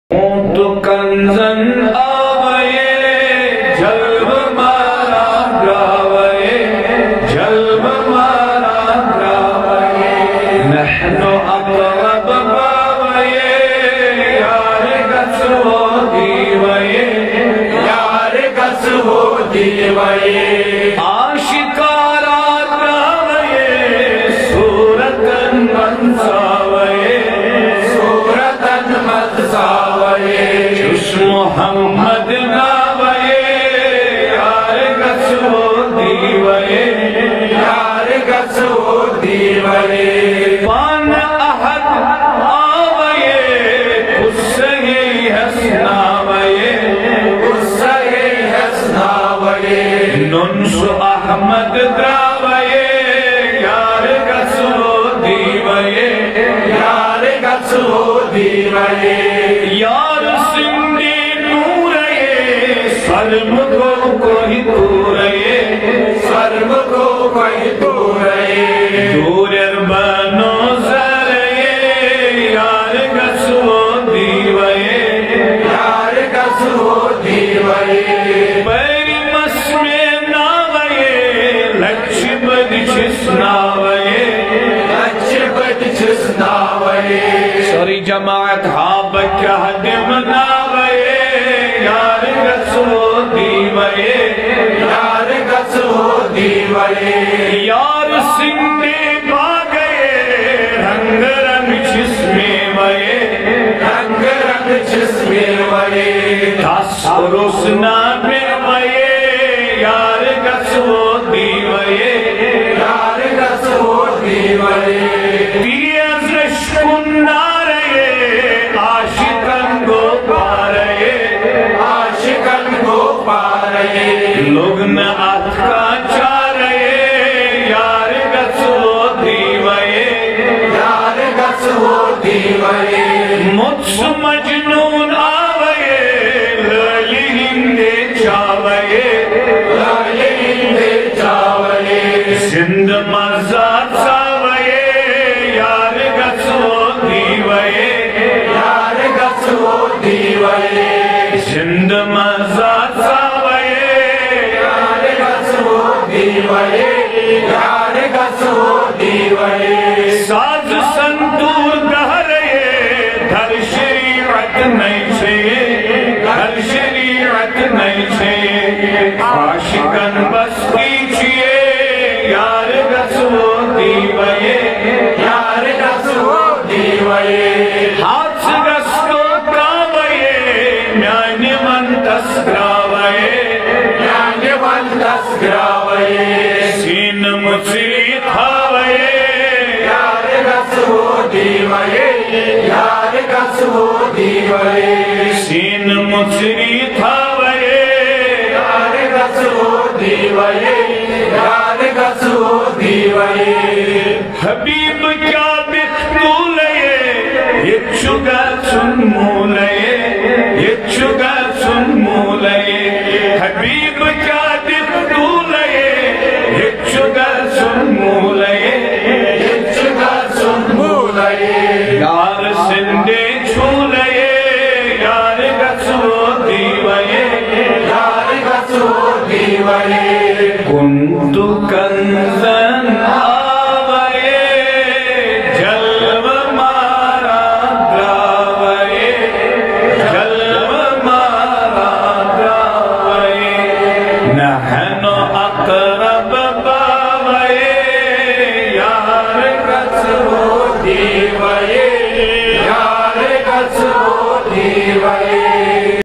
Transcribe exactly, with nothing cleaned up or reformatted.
تو کنزن آوئے جلب مارا گراوئے جلب مارا گراوئے نحن اقرب باوئے یار گس ہو دیوئے یار گس ہو دیوئے آشکارا گراوئے صورتن منساوئے صورتن منساوئے محمد ناوئے یار گس ہو دیوئے یار گس ہو دیوئے پان احد آوئے قصہ حسناوئے قصہ حسناوئے ننس احمد دراوئے یار گس ہو دیوئے یار گس ہو دیوئے یار سندی سرم کو کوئی دورئے سرم کو کوئی دورئے دور اربانو زرئے یار گس ہو دیوئے یار گس ہو دیوئے پیر مسمے ناوئے لچ بد چس ناوئے لچ بد چس ناوئے سوری جماعت ہاں بکہ حدم ناوئے یار گس ہو دیوئے یار گس ہو دیوئے یار سندے بھاگئے رنگ رنگ جسمے وئے رنگ رنگ جسمے وئے دس رسنا میں وئے یار گس ہو دیوئے یار گس ہو دیوئے تیز رشکن نارئے عاشقن گو پارئے لوگ نہ آتھکا چارئے یار گس ہو دیوئے یار گس ہو دیوئے مجھ مجنون آوئے لالی ہندے چاوئے لالی ہندے چاوئے سندھ مزاد ساوئے یار گس ہو دیوئے یار گس ہو دیوئے سندھ مزاد ساوئے یار گس ہو دیوئے ساز سنتور دہرئے دھر شریعت نہیں چھئے دھر شریعت نہیں چھئے عاشقن بستی چھئے یار گس ہو دیوئے یار گس ہو دیوئے ہاتھ گس کو کاوئے میانی من تسکراوئے میانی من تسکراوئے سین مچری تھاوئے یار گس ہو دیوئے یار گس ہو دیوئے سین مچری تھاوئے یار گس ہو دیوئے یار گس ہو دیوئے حبیب کیا بختولئے یہ چگا چن مولئے یہ چگا چن مولئے حبیب کیا بختولئے یہ چگا چن مولئے یہ چگا چن مولئے یار سندے چھولئے یار گس ہو دیوئے یار گس ہو دیوئے